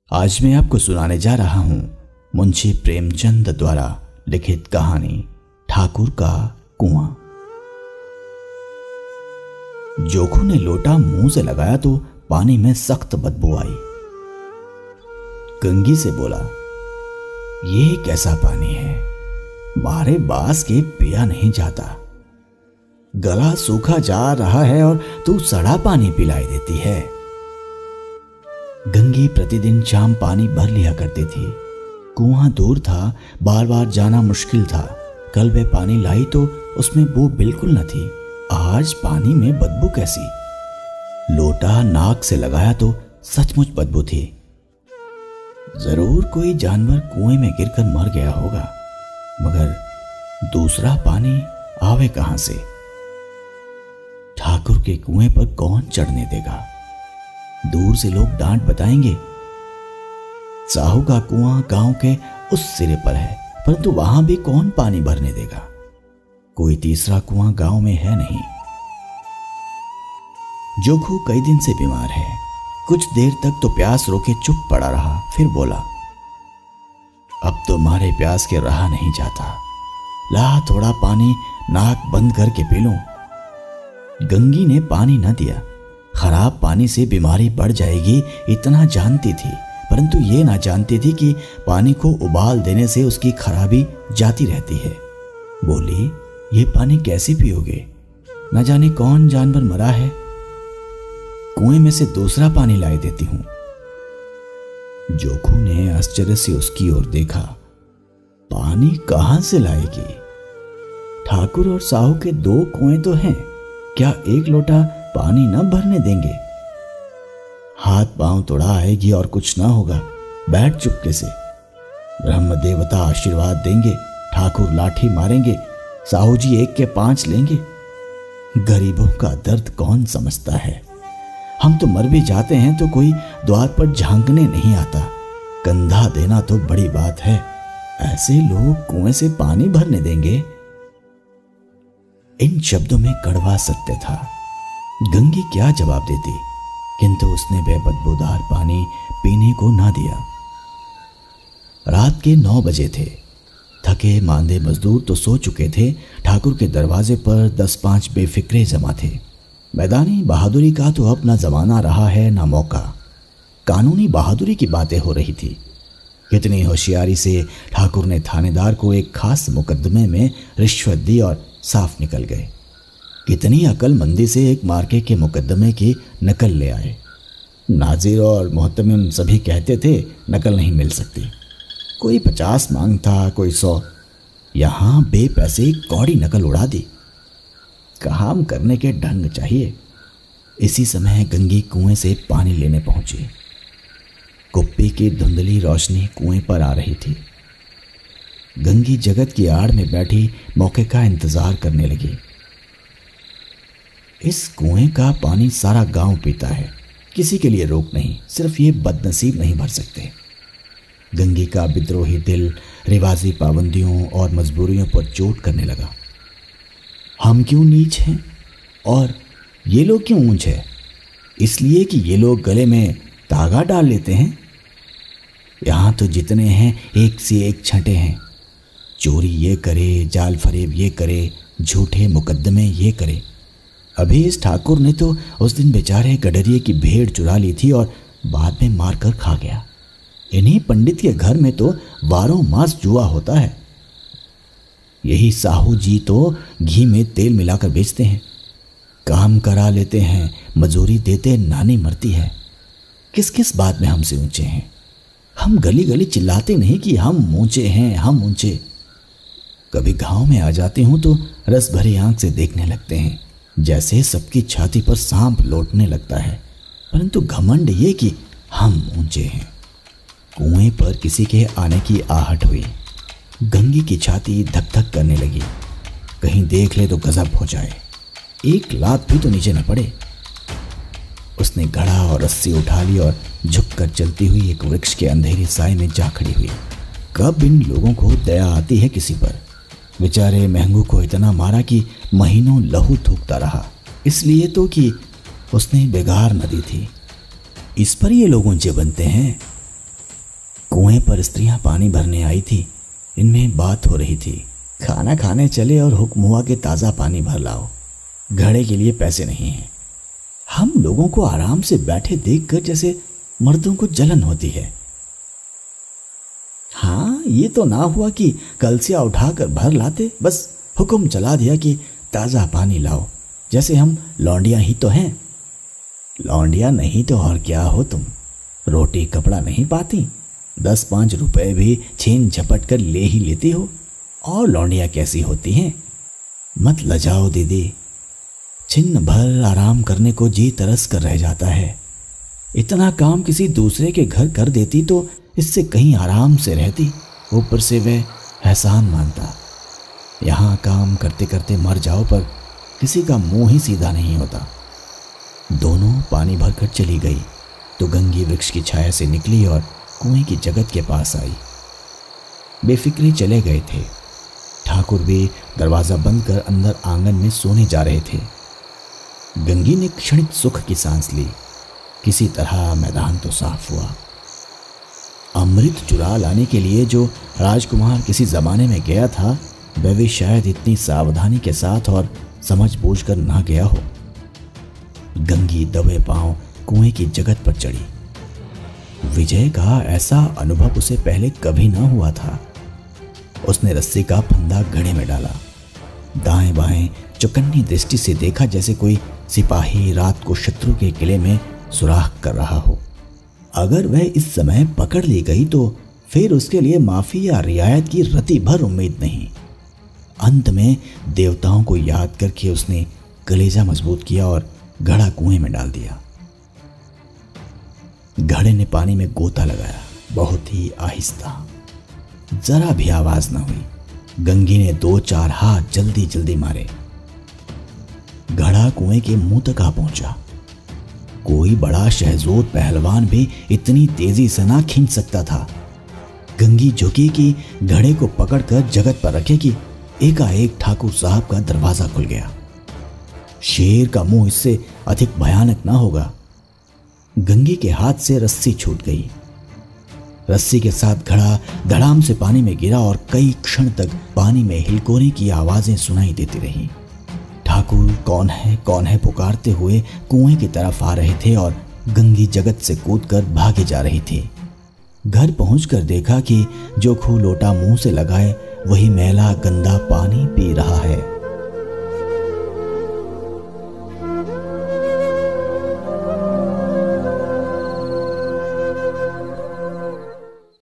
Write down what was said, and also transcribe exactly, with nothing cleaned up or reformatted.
आज मैं आपको सुनाने जा रहा हूं मुंशी प्रेमचंद द्वारा लिखित कहानी ठाकुर का कुआं। जोखू ने लोटा मुंह से लगाया तो पानी में सख्त बदबू आई। गंगी से बोला, ये कैसा पानी है, मारे बास के पिया नहीं जाता। गला सूखा जा रहा है और तू सड़ा पानी पिलाई देती है। गंगी प्रतिदिन शाम पानी भर लिया करती थी। कुआं दूर था, बार बार जाना मुश्किल था। कल वे पानी लाई तो उसमें बू बिल्कुल न थी। आज पानी में बदबू कैसी? लोटा नाक से लगाया तो सचमुच बदबू थी। जरूर कोई जानवर कुएं में गिरकर मर गया होगा, मगर दूसरा पानी आवे कहां से? ठाकुर के कुएं पर कौन चढ़ने देगा? दूर से लोग डांट बताएंगे। साहू का कुआं गांव के उस सिरे पर है, परंतु वहां भी कौन पानी भरने देगा? कोई तीसरा कुआं गांव में है नहीं। जोखू कई दिन से बीमार है। कुछ देर तक तो प्यास रोके चुप पड़ा रहा, फिर बोला, अब तो मारे प्यास के रहा नहीं जाता। ला थोड़ा पानी नाक बंद करके पी लूं। गंगी ने पानी न दिया। खराब पानी से बीमारी बढ़ जाएगी इतना जानती थी, परंतु ये ना जानती थी कि पानी को उबाल देने से उसकी खराबी जाती रहती है। बोली, ये पानी कैसे पियोगे? न जाने कौन जानवर मरा है। कुएं में से दूसरा पानी लाई देती हूं। जोखू ने आश्चर्य से उसकी ओर देखा। पानी कहां से लाएगी? ठाकुर और साहू के दो कुएं तो हैं, क्या एक लोटा पानी न भरने देंगे? हाथ पांव तोड़ा आएगी और कुछ ना होगा। बैठ चुपके से। ब्रह्म देवता आशीर्वाद देंगे, ठाकुर लाठी मारेंगे, साहू जी एक के पांच लेंगे। गरीबों का दर्द कौन समझता है? हम तो मर भी जाते हैं तो कोई द्वार पर झांकने नहीं आता। कंधा देना तो बड़ी बात है, ऐसे लोग कुएं से पानी भरने देंगे? इन शब्दों में कड़वा सत्य था। गंगी क्या जवाब देती, किंतु उसने वह बदबूदार पानी पीने को ना दिया। रात के नौ बजे थे। थके मांदे मजदूर तो सो चुके थे। ठाकुर के दरवाजे पर दस पांच बेफिक्रे जमा थे। मैदानी बहादुरी का तो अब ना जमाना रहा है ना मौका। कानूनी बहादुरी की बातें हो रही थी। कितनी होशियारी से ठाकुर ने थानेदार को एक खास मुकदमे में रिश्वत दी और साफ निकल गए। कितनी अकलमंदी से एक मार्के के मुकदमे की नकल ले आए। नाजिर और मोहतमिम सभी कहते थे नकल नहीं मिल सकती। कोई पचास मांगता, कोई सौ। यहां बेपैसे कौड़ी नकल उड़ा दी। काम करने के ढंग चाहिए। इसी समय गंगी कुएं से पानी लेने पहुंची। कुप्पी की धुंधली रोशनी कुएं पर आ रही थी। गंगी जगत की आड़ में बैठी मौके का इंतजार करने लगी। इस कुएं का पानी सारा गांव पीता है, किसी के लिए रोक नहीं, सिर्फ ये बदनसीब नहीं भर सकते। गंगी का विद्रोही दिल रिवाजी पाबंदियों और मजबूरियों पर चोट करने लगा। हम क्यों नीच हैं और ये लोग क्यों ऊंच है? इसलिए कि ये लोग गले में तागा डाल लेते हैं। यहां तो जितने हैं एक से एक छंटे हैं। चोरी ये करे, जाल फरेब ये करे, झूठे मुकद्दमे ये करे। अभी इस ठाकुर ने तो उस दिन बेचारे गडरिए की भेड़ चुरा ली थी और बाद में मारकर खा गया। इन्हीं पंडित के घर में तो बारह मास जुआ होता है। यही साहू जी तो घी में तेल मिलाकर बेचते हैं। काम करा लेते हैं, मजूरी देते नानी मरती है। किस किस बात में हमसे ऊंचे हैं? हम गली गली चिल्लाते नहीं कि हम ऊंचे हैं, हम ऊंचे। कभी गांव में आ जाते हूं तो रस भरी आंख से देखने लगते हैं, जैसे सबकी छाती पर सांप लौटने लगता है, परंतु घमंड ये कि हम ऊंचे हैं। कुएं पर किसी के आने की आहट हुई। गंगी की छाती धक धक करने लगी। कहीं देख ले तो गजब हो जाए, एक लात भी तो नीचे न पड़े। उसने घड़ा और रस्सी उठा ली और झुककर चलती हुई एक वृक्ष के अंधेरी साए में जा खड़ी हुई। कब इन लोगों को दया आती है किसी पर? बेचारे महंगू को इतना मारा कि महीनों लहू थूकता रहा, इसलिए तो कि उसने बेगार न दी थी। इस पर ये लोग ऊंचे बनते हैं। कुएं पर स्त्रियां पानी भरने आई थी। इनमें बात हो रही थी। खाना खाने चले और हुक्म हुआ कि ताज़ा पानी भर लाओ, घड़े के लिए पैसे नहीं हैं। हम लोगों को आराम से बैठे देखकर जैसे मर्दों को जलन होती है। हाँ, ये तो ना हुआ कि कलसिया उठाकर भर लाते, बस हुक्म चला दिया कि ताज़ा पानी लाओ, जैसे हम लौंडिया ही तो हैं। लौंडिया नहीं तो और क्या हो तुम, रोटी कपड़ा नहीं पाती, दस पांच रुपए भी छीन झपट कर ले ही लेती हो। और लौंडिया कैसी होती हैं? मत लजाओ दीदी, छिन्न भर आराम करने को जी तरस कर रह जाता है। इतना काम किसी दूसरे के घर कर देती तो इससे कहीं आराम से रहती। ऊपर से वह एहसान मानता। यहाँ काम करते करते मर जाओ, पर किसी का मुंह ही सीधा नहीं होता। दोनों पानी भरकर चली गई तो गंगी वृक्ष की छाया से निकली और कुएं की जगत के पास आई। बेफिक्रे चले गए थे। ठाकुर भी दरवाजा बंद कर अंदर आंगन में सोने जा रहे थे। गंगी ने क्षणिक सुख की सांस ली। किसी तरह मैदान तो साफ हुआ। अमृत चुरा लाने के लिए जो राजकुमार किसी जमाने में गया था, वह भी शायद इतनी सावधानी के साथ और समझ बूझ कर ना गया हो। गंगी दबे पांव कुएं की जगत पर चढ़ी। विजय का ऐसा अनुभव उसे पहले कभी ना हुआ था। उसने रस्सी का फंदा घड़े में डाला, दाएं बाएं चौकन्नी दृष्टि से देखा, जैसे कोई सिपाही रात को शत्रु के किले में सुराख कर रहा हो। अगर वह इस समय पकड़ ली गई तो फिर उसके लिए माफी या रियायत की रति भर उम्मीद नहीं। अंत में देवताओं को याद करके उसने कलेजा मजबूत किया और घड़ा कुएं में डाल दिया। घड़े ने पानी में गोता लगाया, बहुत ही आहिस्ता, जरा भी आवाज न हुई। गंगी ने दो चार हाथ जल्दी जल्दी मारे। घड़ा कुएं के मुंह तक आ पहुंचा। कोई बड़ा शहजोद पहलवान भी इतनी तेजी से ना खींच सकता था। गंगी झुकी कि घड़े को पकड़कर जगत पर रखे कि एकाएक ठाकुर साहब का दरवाजा खुल गया। शेर का मुंह इससे अधिक भयानक ना होगा। गंगी के हाथ से रस्सी छूट गई। रस्सी के साथ घड़ा धड़ाम से पानी में गिरा और कई क्षण तक पानी में हिलकोरे की आवाजें सुनाई देती रहीं। ठाकुर कौन है कौन है पुकारते हुए कुएं की तरफ आ रहे थे और गंगी जगत से कूदकर भागे जा रही थी। घर पहुंचकर देखा कि जो खू लोटा मुंह से लगाए वही मैला गंदा पानी पी रहा है।